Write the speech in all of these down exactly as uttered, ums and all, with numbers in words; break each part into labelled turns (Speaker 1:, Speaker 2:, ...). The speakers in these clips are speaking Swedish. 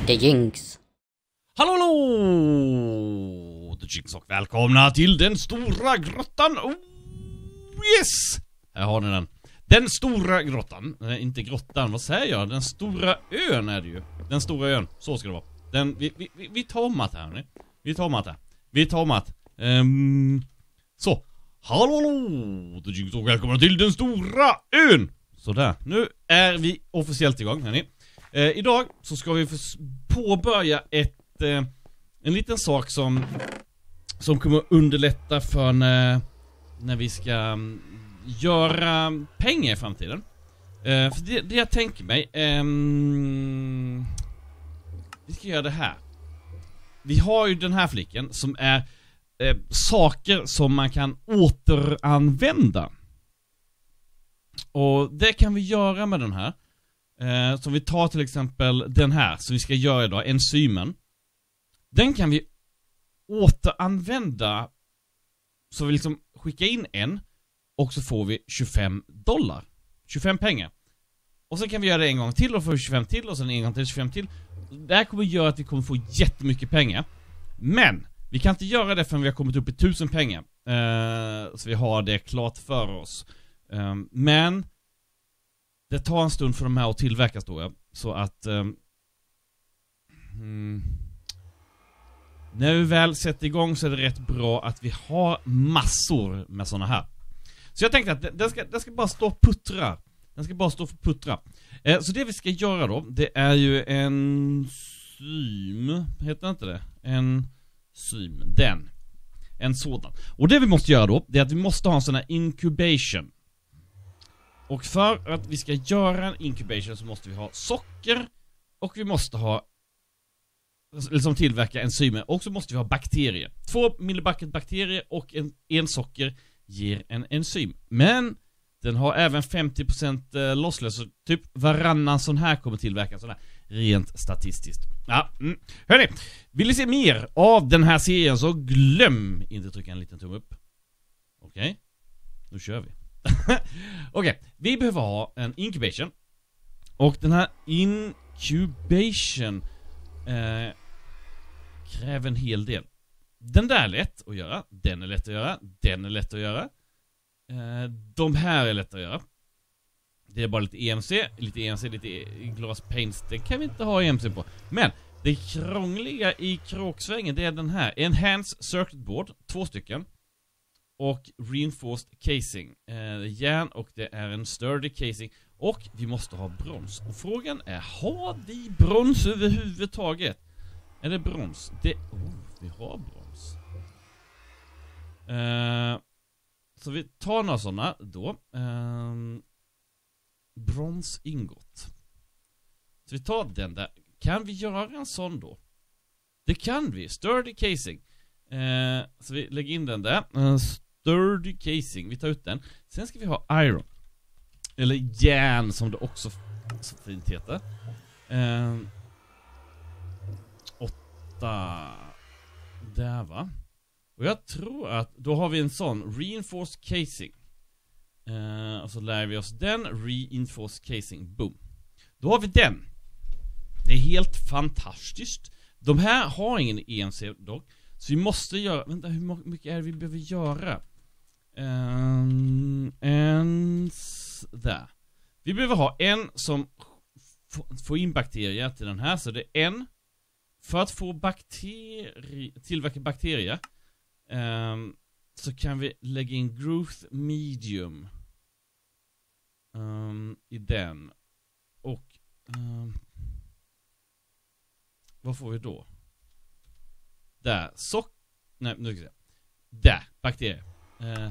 Speaker 1: The Jinx.
Speaker 2: Hallå, hallå! The Jinx och välkomna till den stora grottan. Oh, yes! Här har ni den. Den stora grottan. Nej, inte grottan, vad säger jag? Den stora ön är det ju. Den stora ön, så ska det vara. Den, vi, vi, vi tar mat här, hörni. Vi tar mat här. Vi tar mat. Um, så. Hallå, hallå! The Jinx och välkomna till den stora ön. Sådär, nu är vi officiellt igång, hörni. Eh, idag så ska vi påbörja ett, eh, en liten sak som, som kommer underlätta för när, när vi ska um, göra pengar i framtiden. Eh, för det, det jag tänker mig, eh, vi ska göra det här. Vi har ju den här fliken som är eh, saker som man kan återanvända. Och det kan vi göra med den här. Eh, så vi tar till exempel den här som vi ska göra idag, enzymen. Den kan vi återanvända. Så vi liksom skickar in en och så får vi tjugofem dollar. tjugofem pengar. Och sen kan vi göra det en gång till och få tjugofem till och sen en gång till tjugofem till. Det här kommer göra att vi kommer få jättemycket pengar. Men vi kan inte göra det förrän vi har kommit upp i tusen pengar. Eh, så vi har det klart för oss. Eh, men det tar en stund för de här att tillverkas då, ja. Så att um, hmm, när vi väl sätter igång så är det rätt bra att vi har massor med såna här. Så jag tänkte att den ska, den ska bara stå och puttra. Den ska bara stå för puttra. eh, Så det vi ska göra då, det är ju en enzym, heter inte det? En enzym, den. En sådan. Och det vi måste göra då, det är att vi måste ha en sån här incubation. Och för att vi ska göra en incubation så måste vi ha socker. Och vi måste ha, liksom tillverka enzymer. Och så måste vi ha bakterier. Två millibucket bakterier och en, en socker ger en enzym. Men den har även femtio procent lossless. Så typ varannan sån här kommer tillverka sån här. Rent statistiskt. Ja, mm. Hörrni, vill ni se mer av den här serien så glöm inte trycka en liten tumme upp. Okej, okay. Nu kör vi. Okej, okay, vi behöver ha en incubation. Och den här incubation eh, kräver en hel del. Den där är lätt att göra. Den är lätt att göra. Den är lätt att göra. eh, De här är lätt att göra. Det är bara lite E M C. Lite E M C, lite glass paints. Det kan vi inte ha E M C på. Men det krångliga i kråksvängen, det är den här Enhanced Circuit Board, två stycken. Och reinforced casing, eh, järn, och det är en sturdy casing. Och vi måste ha brons. Och frågan är, har vi brons överhuvudtaget? Är det brons? Det, oh, vi har brons. eh, Så vi tar några sådana då. eh, Brons ingot. Så vi tar den där. Kan vi göra en sån då? Det kan vi, sturdy casing. eh, Så vi lägger in den där. eh, Sturdy casing, vi tar ut den. Sen ska vi ha iron. Eller järn som det också så fint heter. eh, Åtta. Där, va? Och jag tror att då har vi en sån reinforced casing. eh, Och så lär vi oss den. Reinforced casing, boom. Då har vi den. Det är helt fantastiskt. De här har ingen E M C dock. Så vi måste göra, vänta, hur mycket är det vi behöver göra? Um, en där. Vi behöver ha en som får in bakterier till den här. Så det är en. För att få bakteri tillverka bakterier um, så kan vi lägga in growth medium um, i den. Och um, vad får vi då? Där, sock... Nej, nu ska jag se. Där, bakterier. Eh.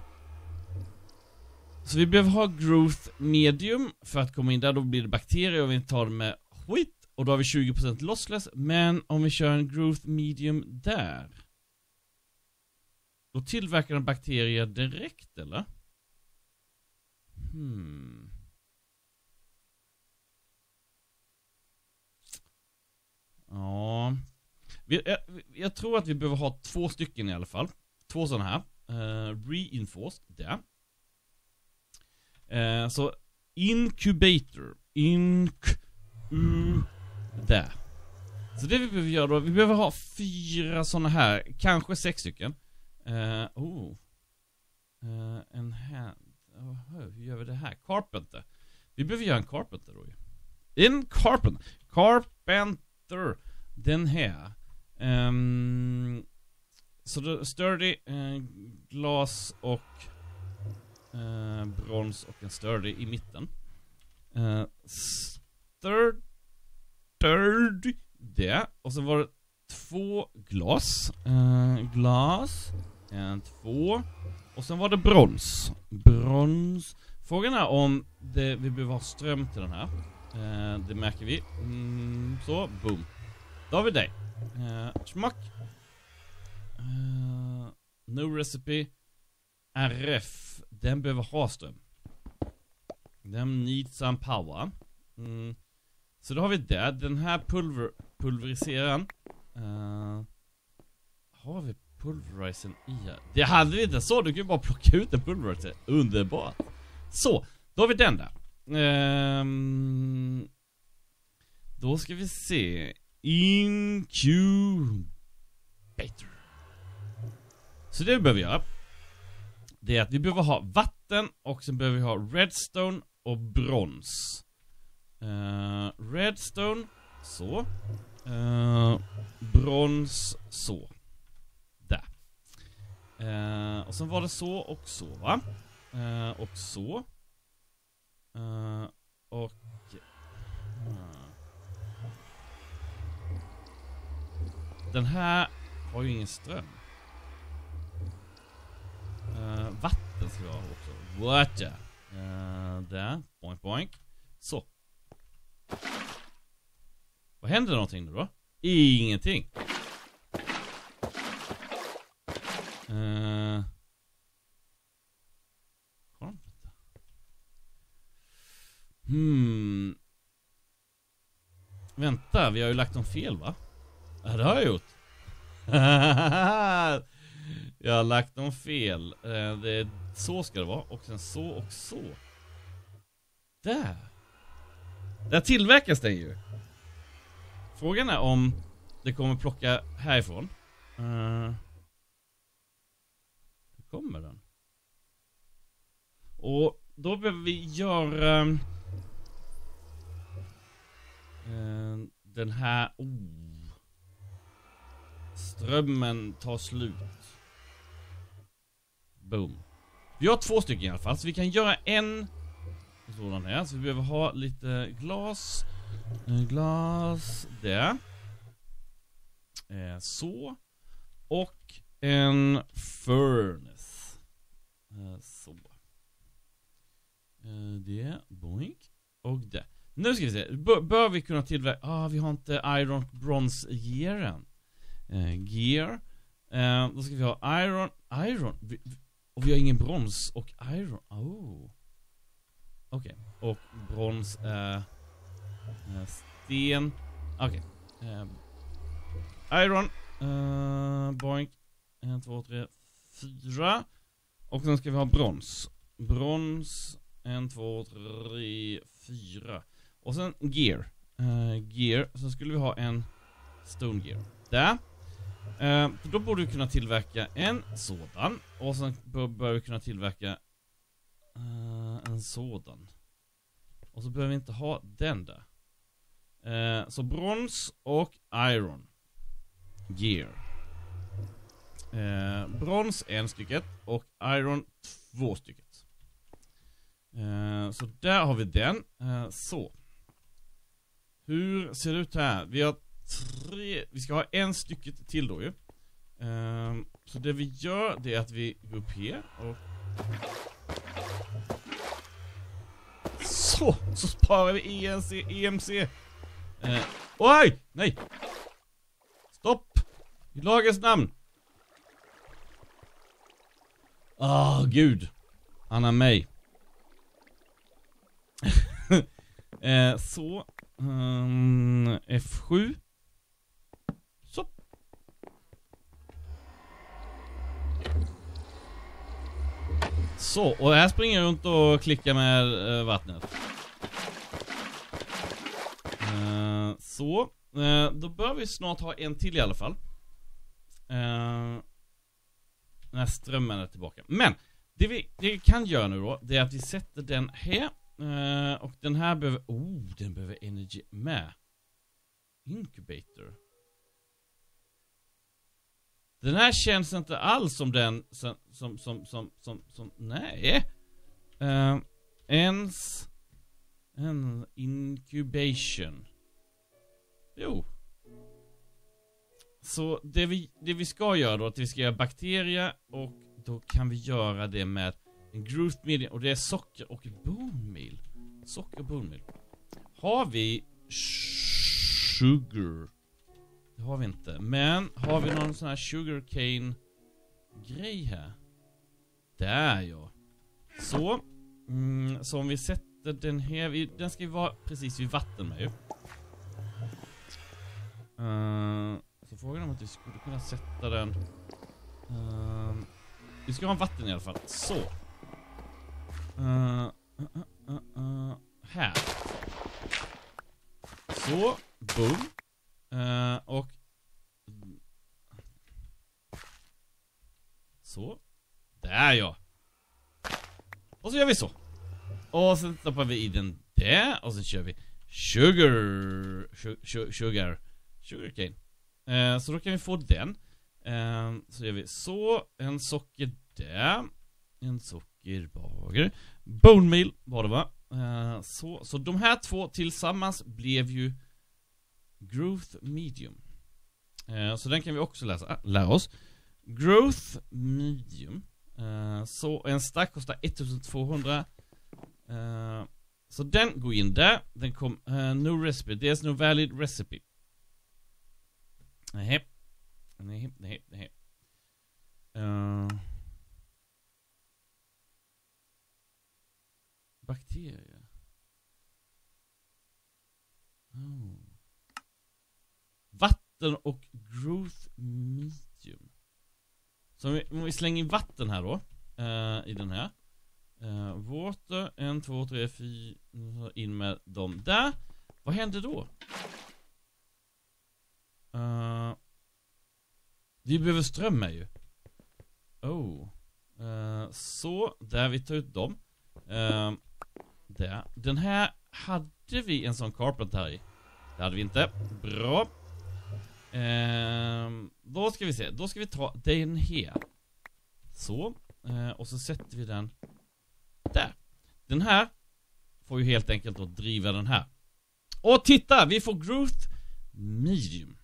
Speaker 2: Så vi behöver ha growth medium för att komma in där. Då blir det bakterier och vi tar det med skit. Och då har vi tjugo procent lossless. Men om vi kör en growth medium där, då tillverkar den bakterier direkt, eller? Hmm... Ja... Jag, jag tror att vi behöver ha två stycken i alla fall. Två sådana här. Uh, reinforced, där. Uh, så incubator. Inc... Uh, där. Så det vi behöver göra då, vi behöver ha fyra såna här, kanske sex stycken. Uh, oh. Uh, en hand. Oh, hur gör vi det här? Carpenter. Vi behöver göra en carpenter då ju. En carpenter. Carpenter. Den här. Um, så det sturdy, uh, glas och uh, brons och en sturdy i mitten. Uh, sturdy. Sturdy. Det. Och så var det två glas. Uh, glas. En, två. Och sen var det brons. Brons. Frågan är om det, vi behöver ha ström till den här. Uh, det märker vi. Mm, så, boom. Då har vi det. Uh, smack. Uh, no recipe. R F. Den behöver ha ström. Den needs some power. Mm. Så då har vi det. Den här pulver, pulveriseraren. Uh, har vi pulverisen i här? Det hade vi inte. Så du kan ju bara plocka ut en pulveriser. Underbart. Så, då har vi den där. Um, då ska vi se. Incubator. Så det vi behöver göra, det är att vi behöver ha vatten. Och sen behöver vi ha redstone och brons. Uh, redstone. Så. Uh, brons. Så. Där. Uh, och sen var det så och så, va? Uh, och så. Uh, och uh. Den här har ju ingen ström. Uh, vatten ska vi ha också. Water. Uh, där. Boink boink. Så. Vad händer någonting nu då? Ingenting. Uh. Hmm. Vänta, vi har ju lagt dem fel, va? Ja, det har jag gjort. Jag har lagt dem fel. uh, det är, Så ska det vara. Och sen så och så. Där. Där tillverkas den ju. Frågan är om det kommer plocka härifrån. Uh, hur kommer den? Och då behöver vi göra uh, den här. Oh. Strömmen tar slut. Boom. Vi har två stycken i alla fall. Så vi kan göra en sådan här. Så vi behöver ha lite glas. Glas. Där. Eh, så. Och en furnace. Eh, så. Eh, det. Boink. Och det. Nu ska vi se. Bör, bör vi kunna tillverka. Ah, vi har inte iron bronze gearen. Eh, gear. Eh, då ska vi ha iron. Iron. Vi, och vi har ingen brons och iron. Oh. Okej. Okay. Och brons är uh, sten. Okej. Okay. Um, iron. Uh, boink. En, två, tre, fyra. Och sen ska vi ha brons. Brons. En, två, tre, fyra. Och sen gear. Uh, gear. Så skulle vi ha en stone gear. Där. Uh, då borde vi kunna tillverka en sådan. Och sen bör, bör vi kunna tillverka uh, en sådan. Och så behöver vi inte ha den där. Uh, så brons och iron gear. Uh, brons en stycket och iron två stycket. Uh, så där har vi den. Uh, så. Hur ser det ut här? Vi har tre, vi ska ha en stycket till då ju. Um, så det vi gör, det är att vi går upp här och så, så sparar vi E N C, E M C. Uh, oj, nej. Stopp. I lagens namn. Åh, oh, gud. Han har mig. uh, så um, F sju. Så. Så, och här springer jag runt och klickar med uh, vattnet. Uh, så. eh, då bör vi snart ha en till i alla fall. Eh, när strömmen är tillbaka. Men det vi, det vi kan göra nu då, det är att vi sätter den här. Eh, och den här behöver, oh, den behöver energy med. Incubator. Den här känns inte alls som den som, som, som, som, som, som nej. Uh, ens en incubation. Jo. Så det vi, det vi ska göra då, att vi ska göra bakterier, och då kan vi göra det med en growth medium, och det är socker och bone meal. Socker och bone meal. Har vi sugar? Det har vi inte. Men har vi någon sån här sugarcane grej här? Där ja. Så. Mm, så om vi sätter den här. Vi, den ska ju vara precis vid vatten med ju. Uh, så frågan om att vi skulle kunna sätta den. Uh, vi ska ha en vatten i alla fall. Så. Uh, uh, uh, uh, här. Så. Boom. Uh, och så. Där ja. Och så gör vi så. Och sen stoppar vi i den där. Och sen kör vi sugar Sugar Sugar Sugarcane. uh, Så då kan vi få den. uh, Så gör vi så. En socker där. En sockerbager. Bone meal var det va. uh, så, så de här två tillsammans blev ju growth medium. Uh, så den kan vi också läsa, äh, lära oss. Growth medium. Uh, så en stack kostar ettusentvåhundra. Uh, så den går in där. Den kom, uh, no recipe. There's no valid recipe. Nej. Nej, nej, nej. Uh, bakterier. Oh. Vatten och growth medium. Så om vi, om vi slänger in vatten här då. Uh, I den här. Uh, water, en, två, tre, fyra. In med dem där. Vad händer då? Uh, vi behöver ström här ju. Oh. Uh, så, där vi tar ut dem. Uh, där. Den här hade vi en sån carpet här i. Det hade vi inte. Bra. Uh, då ska vi se. Då ska vi ta den här. Så. Uh, och så sätter vi den där. Den här får ju helt enkelt att driva den här. Och titta, vi får growth medium.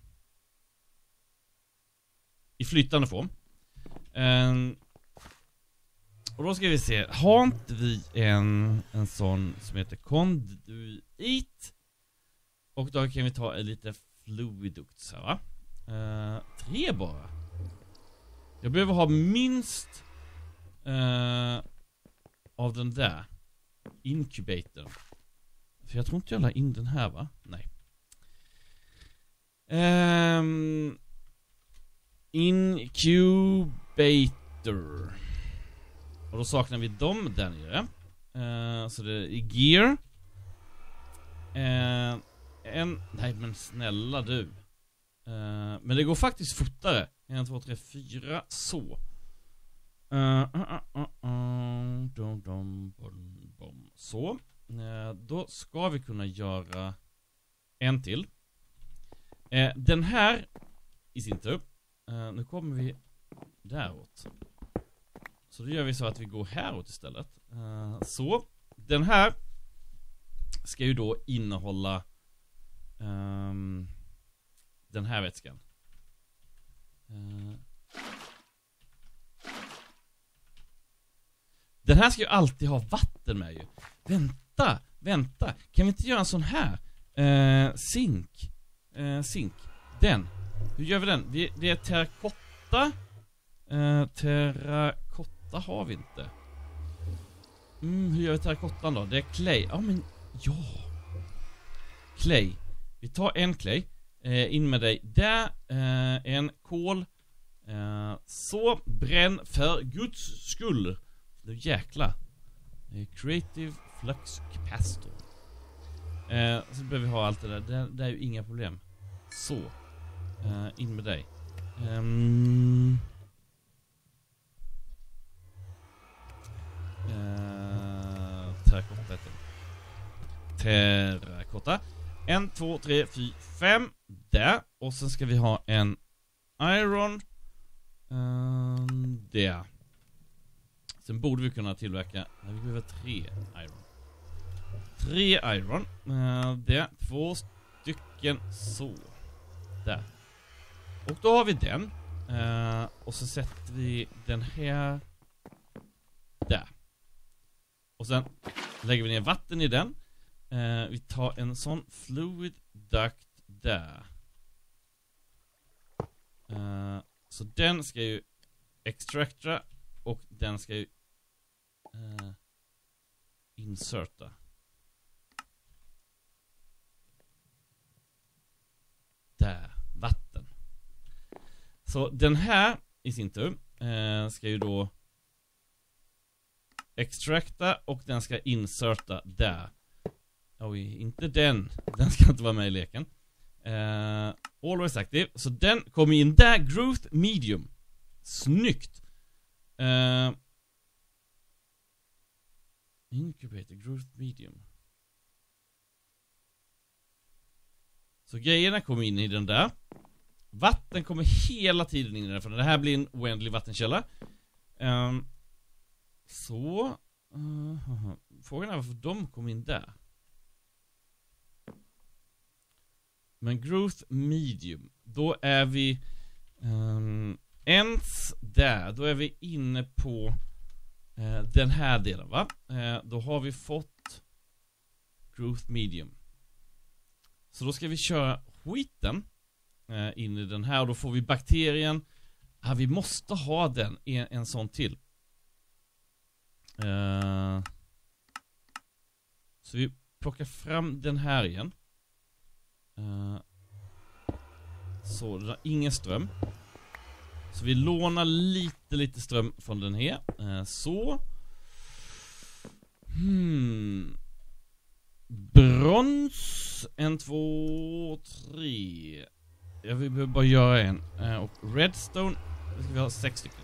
Speaker 2: I flytande form. Um, och då ska vi se. Har inte vi en, en sån som heter conduit? Och då kan vi ta en lite fluiduct här va? Uh, tre bara. Jag behöver ha minst uh, av den där incubatorn. För jag tror inte jag la in den här va? Nej. Um, incubator. Och då saknar vi dem där nere. Uh, så det är i gear. Uh, en, nej men snälla du. Uh, men det går faktiskt fortare. En, två, tre, fyra. Så. Uh, uh, uh, uh, uh, dum, dum, bum, bum. Så. Uh, då ska vi kunna göra en till. Uh, den här i sin tur. Uh, nu kommer vi däråt. Så då gör vi så att vi går häråt istället. Uh, så. Den här ska ju då innehålla um, den här vätskan. Uh, den här ska ju alltid ha vatten med ju. Vänta, vänta. Kan vi inte göra en sån här? Uh, zink. Uh, zink. Den. Hur gör vi den? Vi, det är terrakotta. Uh, terrakotta har vi inte. Mm, hur gör vi terrakottan då? Det är clay. Ja, men ja. Clay. Vi tar en clay. Uh, in med dig. Där. Uh, en kol. Uh, så. Bränn för Guds skull. Nu jäkla. Uh, creative flux capacitor. Uh, så behöver vi ha allt det där. Det, det är ju inga problem. Så. Uh, in med dig. Um, uh, terrakotta heter det. Terrakotta. En, två, tre, fyra, fem. Där. Och sen ska vi ha en iron. Um, där. Sen borde vi kunna tillverka. Nej, vi behöver tre iron. Tre iron. Uh, där. Två stycken. Så. Där. Och då har vi den. Uh, och så sätter vi den här. Där. Och sen lägger vi ner vatten i den. Uh, vi tar en sån fluid duct där. Uh, så den ska ju extracta. Och den ska ju uh, inserta. Där. Vatten. Så den här i sin tur uh, ska ju då extracta och den ska inserta där. Oj, inte den. Den ska inte vara med i leken. Uh, always active. Så den kommer in där. Growth medium. Snyggt. Uh, incubator growth medium. Så grejerna kommer in i den där. Vatten kommer hela tiden in i den. För det här blir en oändlig vattenkälla. Um, så uh, frågan är varför de kommer in där. Men growth medium, då är vi um, ens där, då är vi inne på uh, den här delen, va? Uh, då har vi fått growth medium. Så då ska vi köra skiten uh, in i den här och då får vi bakterien. Ja, vi måste ha den, en, en sån till. Uh, så vi plockar fram den här igen. Uh, så det har ingen ström. Så vi lånar lite lite ström från den här. Uh, så hmm. Brons. En, två, tre. Jag vill behöver bara göra en. Uh, och redstone. Det ska vi ha sex stycken.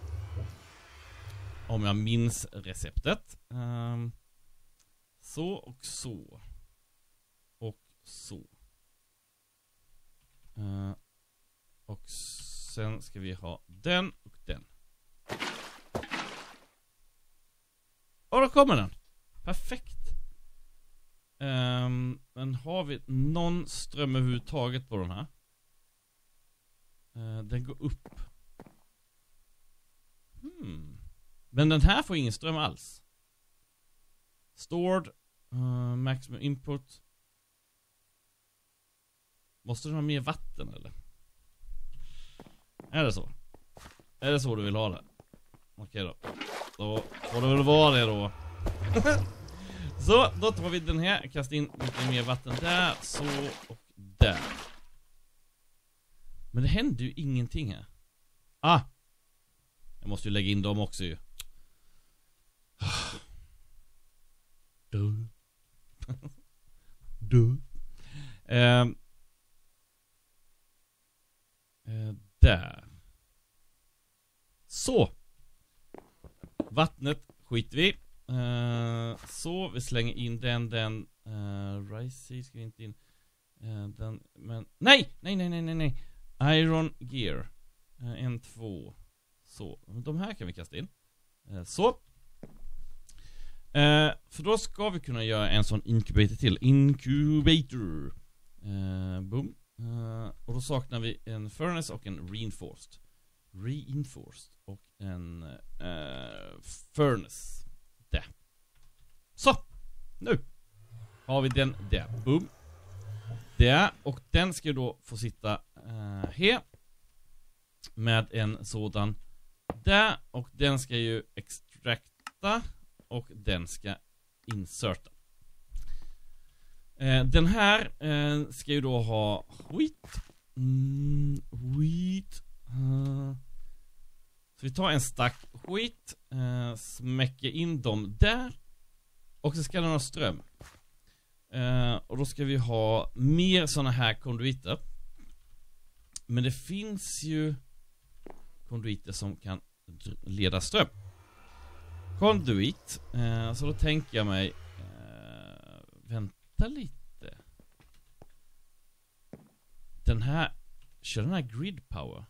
Speaker 2: Om jag minns receptet. Um, så och så. Och så. Uh, och sen ska vi ha den och den. Och då kommer den. Perfekt. Um, men har vi någon ström överhuvudtaget på den här? Uh, den går upp. Hmm. Men den här får ingen ström alls. Stored. Uh, maximum input. Måste den ha mer vatten eller? Är det så? Är det så du vill ha det? Okej då. Då får det väl vara det då. Så, då tar vi den här. Kastar in lite mer vatten där. Så och där. Men det händer ju ingenting här. Ah! Jag måste ju lägga in dem också ju. Du. Du. Ehm. Uh, där. Så. Vattnet skiter vi. Uh, så vi slänger in den den uh, rice seed ska vi inte in. Uh, den men nej, nej nej nej nej nej. Iron gear. Uh, en två. Så. De här kan vi kasta in. Uh, så. Uh, för då ska vi kunna göra en sån incubator till. Incubator. Uh, boom. Uh, och då saknar vi en furnace och en reinforced. Reinforced och en uh, furnace. Där. Så. Nu har vi den där. Boom. Där. Och den ska då få sitta uh, här. Med en sådan där. Och den ska ju extrakta. Och den ska inserta. Eh, den här eh, ska ju då ha wheat. Mm, wheat. Uh. Så vi tar en stack wheat. Eh, smäcker in dem där. Och så ska den ha ström. Eh, och då ska vi ha mer såna här konduiter. Men det finns ju konduiter som kan leda ström. Conduit. Eh, så då tänker jag mig... Eh, vänta lite. Den här... Kör den här grid power.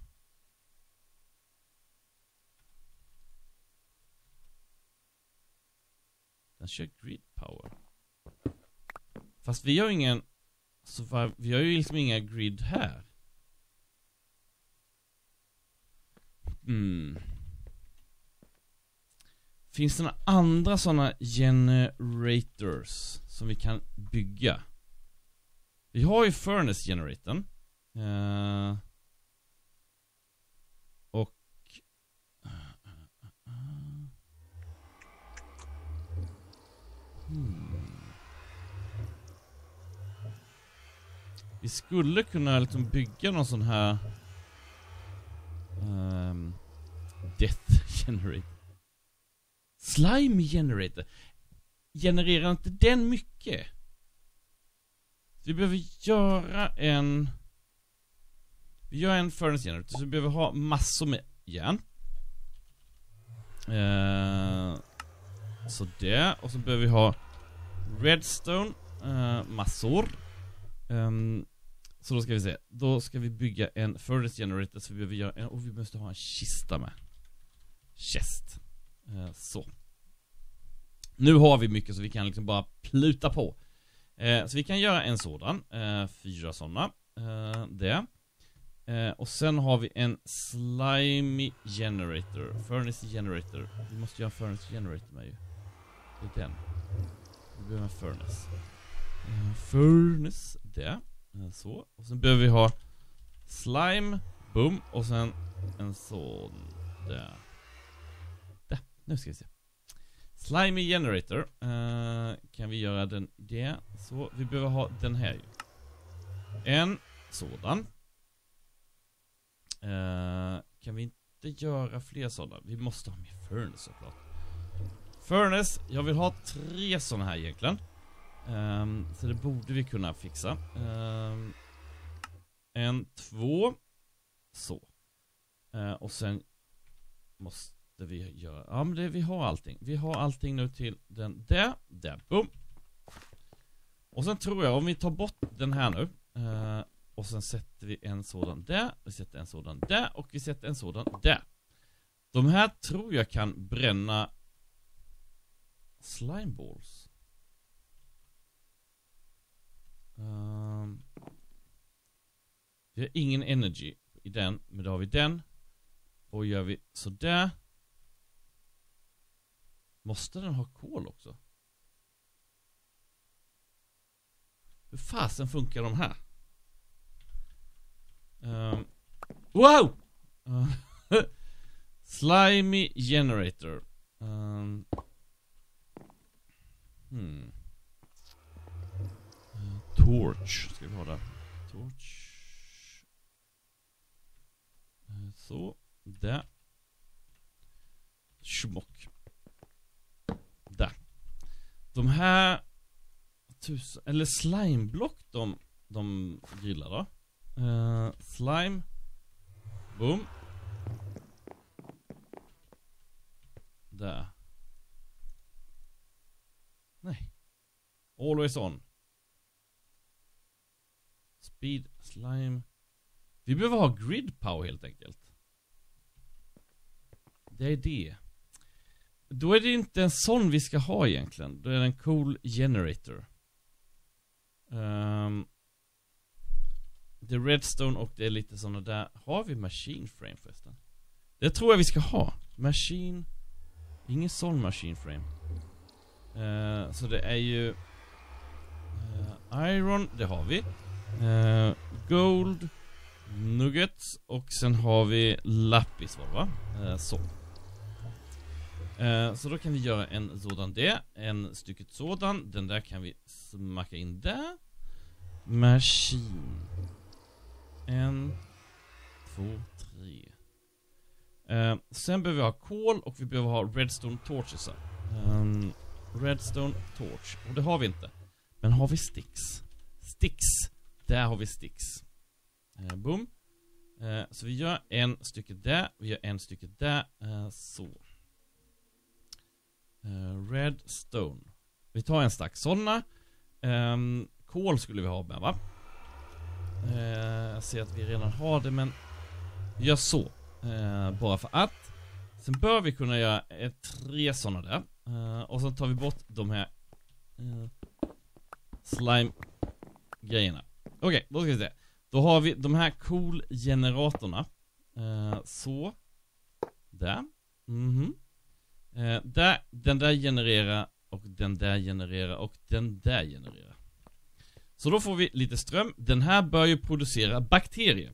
Speaker 2: Den kör grid power. Fast vi har ingen... Så var, vi har ju liksom inga grid här. Mm. Finns det några andra sådana generators som vi kan bygga? Vi har ju furnace generatorn. Uh, och hmm. Vi skulle kunna liksom bygga någon sån här um, death generator. Slime generator. Genererar inte den mycket? Vi behöver göra en... Vi gör en furnace generator. Så vi behöver ha massor med järn. Eh, så det. Och så behöver vi ha redstone. Eh, massor. Um, så då ska vi se. Då ska vi bygga en furnace generator. Så vi behöver göra en... Och vi måste ha en kista med. Chest. Uh, så. Nu har vi mycket så vi kan liksom bara pluta på. Uh, så vi kan göra en sådan. Uh, fyra sådana. Uh, det. Uh, och sen har vi en slimy generator. Furnace generator. Vi måste göra en furnace generator med ju. Det är den. Vi behöver en furnace. Uh, furnace. Det. Uh, så. Och sen behöver vi ha slime. Boom. Och sen en sån. Där. Där. Nu ska vi se. Slimy generator. Uh, kan vi göra den det? Så. Vi behöver ha den här ju. En sådan. Uh, kan vi inte göra fler sådana? Vi måste ha mer furnace såklart. Furnace. Jag vill ha tre sådana här egentligen. Um, så det borde vi kunna fixa. Um, en, två. Så. Uh, och sen måste vi göra... Ja, men det, vi har allting. Vi har allting nu till den där. Där, boom. Och sen tror jag, om vi tar bort den här nu. Uh, och sen sätter vi en sådan där. Vi sätter en sådan där. Och vi sätter en sådan där. De här tror jag kan bränna slimeballs. Um, vi har ingen energy i den, men då har vi den. Och gör vi så där. Måste den ha kol också? Hur fasen funkar de här? Um, wow! Uh, slimy generator. Um, hmm. Torch ska vi ha där. Torch. Så. Där. Schmock. Där. De här tusen, eller slimeblock de, de gillar då. Uh, slime. Boom. Där. Nej. Always on. Speed, slime. Vi behöver ha grid power helt enkelt. Det är det. Då är det inte en sån vi ska ha egentligen. Då är det en cool generator. Um, det är redstone och det är lite såna där. Har vi machine frame förresten? Det tror jag vi ska ha. Machine. Ingen sån machine frame. Uh, så det är ju uh, iron, det har vi. Uh, gold, nuggets och sen har vi lapis, va? Uh, så. Uh, så då kan vi göra en sådan det, en stycket sådan, den där kan vi smacka in där. Machine. En, två, tre. Uh, sen behöver vi ha kol och vi behöver ha redstone torches. Um, redstone torch. Och det har vi inte. Men har vi sticks? Sticks. Där har vi sticks. Uh, boom. Eh, så vi gör en stycke där. Vi gör en stycke där. Eh, så. Eh, redstone. Vi tar en stack sådana. Eh, kol skulle vi ha med, va? Eh, jag ser att vi redan har det, men vi gör så. Eh, bara för att. Sen bör vi kunna göra ett, tre sådana där. Eh, och sen tar vi bort de här eh, slime-grejerna. Okej, okay, då ska vi se. Då har vi de här cool-generatorna. Eh, så. Där. Mhm. Eh, där. Den där genererar. Och den där genererar. Och den där genererar. Så då får vi lite ström. Den här bör ju producera bakterier.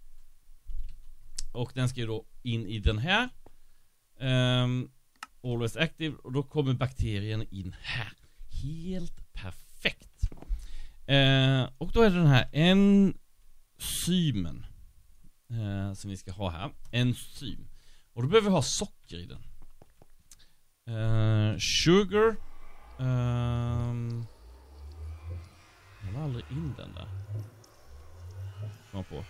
Speaker 2: Och den ska ju då in i den här. Um, always active. Och då kommer bakterien in här. Helt perfekt. Uh, och då är det den här enzymen uh, som vi ska ha här. Enzym. Och då behöver vi ha socker i den. Uh, sugar. Um, jag har aldrig in den där. Kom på.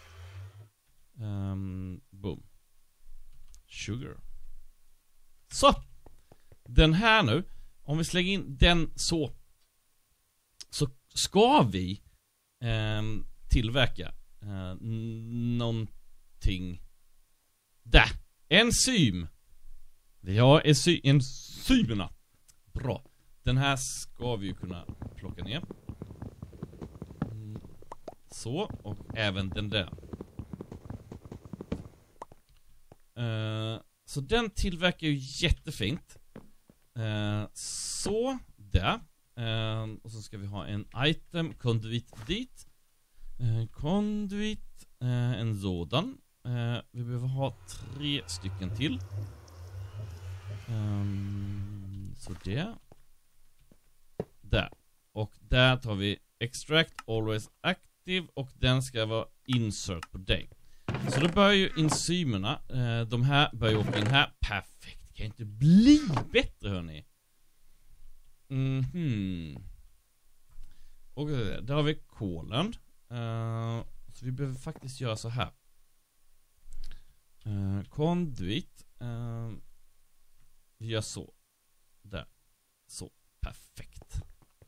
Speaker 2: Um, boom. Sugar. Så. Den här nu. Om vi slänger in den så. Så ska vi um, tillverka uh, någonting. Där. Enzym. Vi har ensy- enzymerna. Bra. Den här ska vi ju kunna plocka ner. Mm. Så. Och även den där. Uh, så den tillverkar ju jättefint. Uh, så. Där. Uh, och så ska vi ha en item. Conduit dit. Uh, conduit. Uh, en sådan. Uh, vi behöver ha tre stycken till. Um, så det. Där. Och där tar vi extract always active. Och den ska vara insert på dig. Så då börjar ju enzymerna. eh, De här börjar ju åka in här. Perfekt, kan inte bli bättre, hörni. Mhm. Och där har vi kolen. uh, Så vi behöver faktiskt göra så här. uh, Conduit. uh, Vi gör så. Där. Så, perfekt.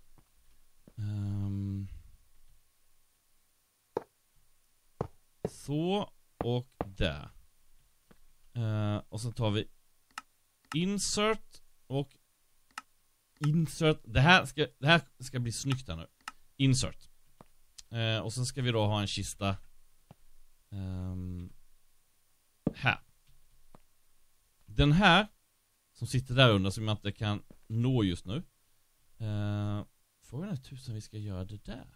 Speaker 2: um, Så. Och där. Uh, och så tar vi insert och insert. Det här ska, det här ska bli snyggt här nu. Insert. Uh, och sen ska vi då ha en kista um, här. Den här som sitter där under, som jag inte kan nå just nu. Uh, frågan är tusen vi ska göra det där.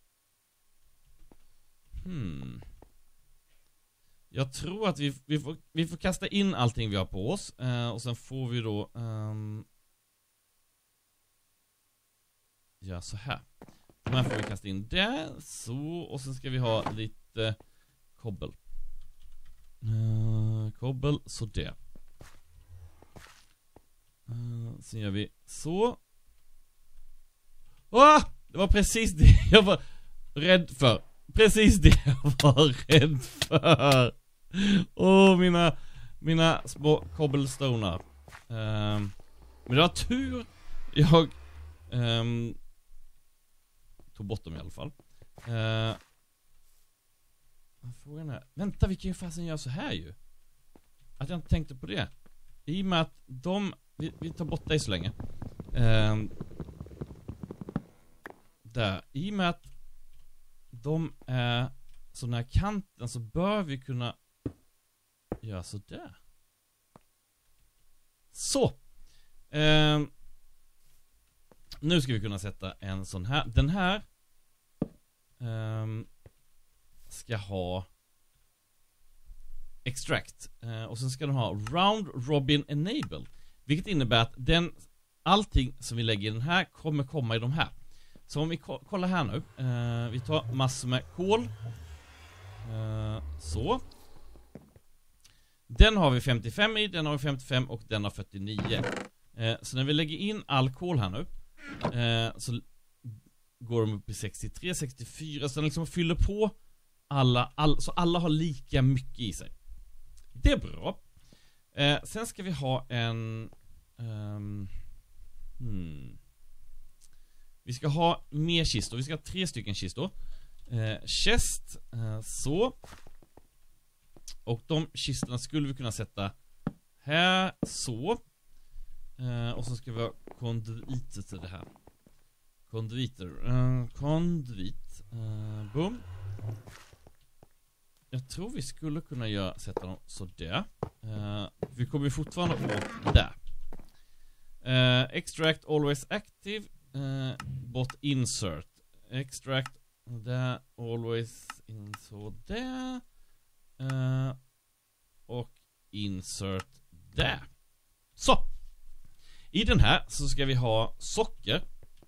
Speaker 2: Hmm. Jag tror att vi, vi, får, vi får kasta in allting vi har på oss. Eh, och sen får vi då um, göra så här. De här får vi kasta in där. Så. Och sen ska vi ha lite kobbel. Uh, kobbel. Så det. Uh, sen gör vi så. Åh! Det var precis det jag var rädd för. Precis det jag var rädd för. Åh, oh, mina Mina små cobblestonar. um, Men det var tur jag um, tog bort dem i alla fall. uh, Frågan är, vänta, vi kan ju fasen göra så här ju. Att jag inte tänkte på det. I och med att de Vi, vi tar bort dig så länge. um, Där. I och med att de är så nära kanten, så bör vi kunna göra så där. Så. Um, nu ska vi kunna sätta en sån här. Den här um, ska ha extract. Uh, och sen ska den ha round robin enable. Vilket innebär att den, allting som vi lägger i den här kommer komma i de här. Så om vi ko- kollar här nu. Uh, vi tar massor med kol. Uh, så. Den har vi femtiofem i, den har vi femtiofem och den har fyrtionio. Uh, så när vi lägger in all kol här nu. Uh, så går de upp i sextiotre, sextiofyra. Så den liksom fyller på alla, all, så alla har lika mycket i sig. Det är bra. Eh, sen ska vi ha en... Um, hmm. Vi ska ha mer kistor. Vi ska ha tre stycken kistor. Eh, chest. Eh, så. Och de kistorna skulle vi kunna sätta här. Så. Eh, och så ska vi ha konduiter till det här. Konduiter. Eh, konduit. Eh, boom. Jag tror vi skulle kunna göra, sätta dem så där. Uh, vi kommer ju fortfarande åt där. Uh, extract always active. Uh, bot insert. Extract där always in så där. Uh, och insert där. Så. I den här så ska vi ha socker.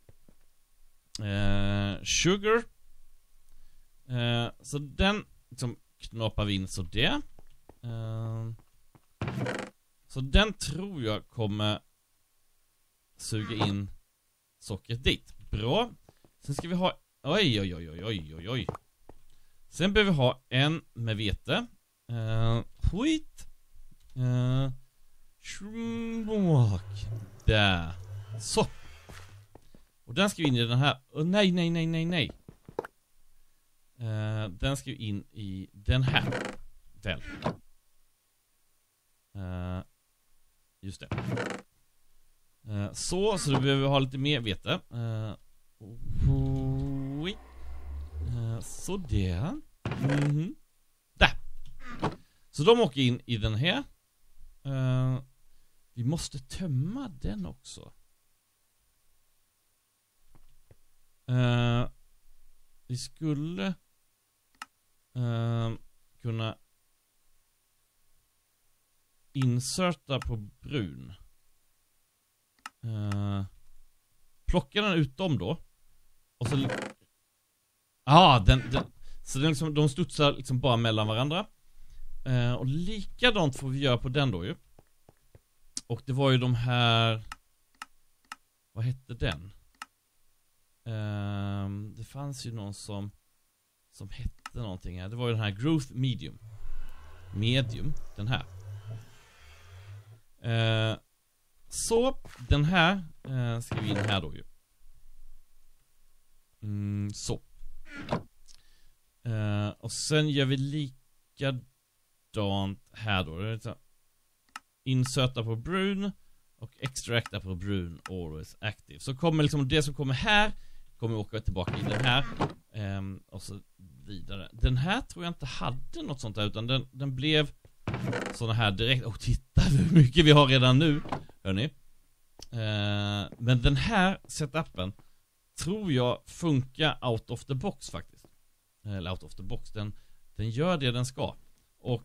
Speaker 2: Uh, sugar. Uh, så den liksom knoppar vi in så det. Uh, så den tror jag kommer suga in sockret dit. Bra. Sen ska vi ha... Oj, oj, oj, oj, oj, oj. Sen behöver vi ha en med vete. Uh, skit. Uh, där. Så. Och den ska vi in i den här. Oh, nej, nej, nej, nej, nej. Uh, den ska in i den här. Väl. Uh, just det. Uh, så, så då behöver vi ha lite mer vete. Uh, uh, så där. Mm-hmm. Där. Så de åker in i den här. Uh, vi måste tömma den också. Uh, vi skulle uh, kunna inserta på brun. Uh, plocka den ut dem då. Och så... Ah, den, den, så den liksom, de studsar liksom bara mellan varandra. Uh, och likadant får vi göra på den då ju. Och det var ju de här... Vad hette den? Uh, det fanns ju någon som Som hette någonting här. Det var ju den här growth medium. Medium, den här. uh, Så, den här uh, ska vi in här då ju. mm, Så uh, och sen gör vi likadant här då. Inserta på brun och extracta på brun always active. Så kommer liksom det som kommer här kommer åka tillbaka i den här. Um, och så vidare. Den här tror jag inte hade något sånt här, utan den, den blev såna här direkt. Och titta hur mycket vi har redan nu, hörni. Uh, men den här setupen tror jag funkar out of the box faktiskt. Eller out of the box. Den, den gör det den ska. Och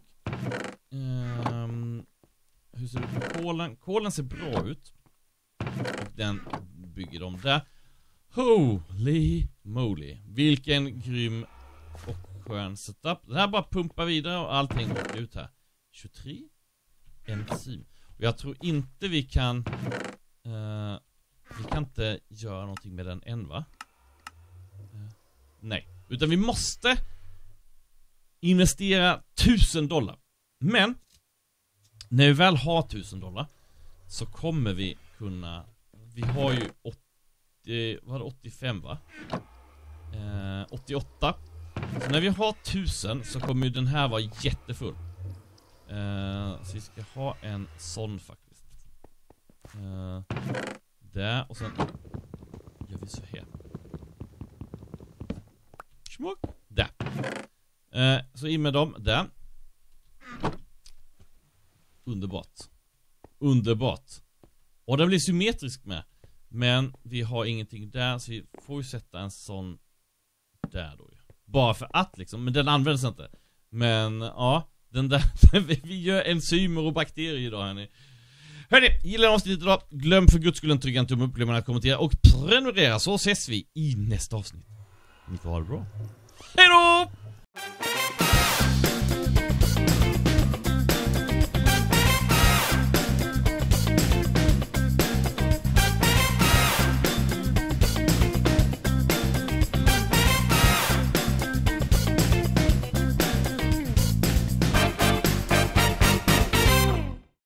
Speaker 2: um, hur ser det ut på kolen? Kolen ser bra ut. Och den bygger de där. Holy moly. Vilken grym och skön setup. Det här bara pumpar vidare och allting åker ut här. tjugotre enzym. Och jag tror inte vi kan uh, vi kan inte göra någonting med den än, va? Uh, nej. Utan vi måste investera tusen dollar. Men när vi väl har tusen dollar så kommer vi kunna... Vi har ju åttio, vad var det, åttiofem, va? Eh, åttioåtta. Så när vi har tusen så kommer ju den här vara jättefull. Eh, så vi ska ha en sån faktiskt. Eh, där, och sen gör vi så här. Smock. Där. Eh, så in med dem, där. Underbart. Underbart. Och den blir symmetrisk med. Men vi har ingenting där, så vi får ju sätta en sån där då. Bara för att liksom, men den används inte. Men ja, den där, vi gör enzymer och bakterier idag, hörni. Hörni, gillar ni avsnittet idag? Glöm för guds skull inte trycka en tumme upp, glöm att kommentera och prenumerera, så ses vi i nästa avsnitt. Ni får ha det bra. Hej då!